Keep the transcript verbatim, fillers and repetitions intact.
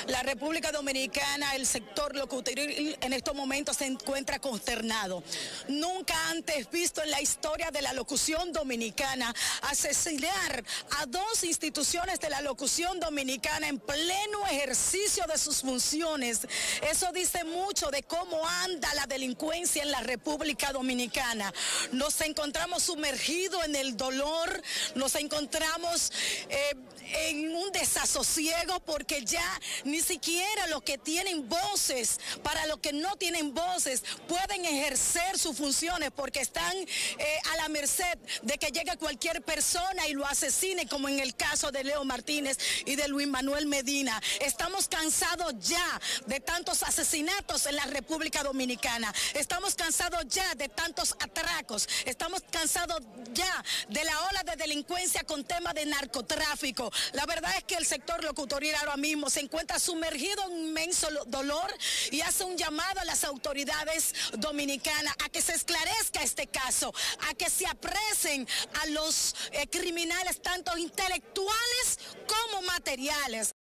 La República Dominicana, el sector locutoril en estos momentos se encuentra consternado. Nunca antes visto en la historia de la locución dominicana asesinar a dos instituciones de la locución dominicana en pleno ejercicio de sus funciones. Eso dice mucho de cómo anda la delincuencia en la República Dominicana. Nos encontramos sumergidos en el dolor, nos encontramos eh, en un desasosiego porque ya ni siquiera los que tienen voces, para los que no tienen voces, pueden ejercer sus funciones porque están eh, a la merced de que llegue cualquier persona y lo asesine, como en el caso de Leo Martínez y de Luis Manuel Medina. Estamos cansados ya de tantos asesinatos en la República Dominicana. Estamos cansados ya de tantos atracos. Estamos cansados ya de la ola de delincuencia con tema de narcotráfico. La verdad es que el sector locutoril ahora mismo se encuentra sumergido en inmenso dolor y hace un llamado a las autoridades dominicanas a que se esclarezca este caso, a que se apresen a los eh, criminales, tanto intelectuales como materiales.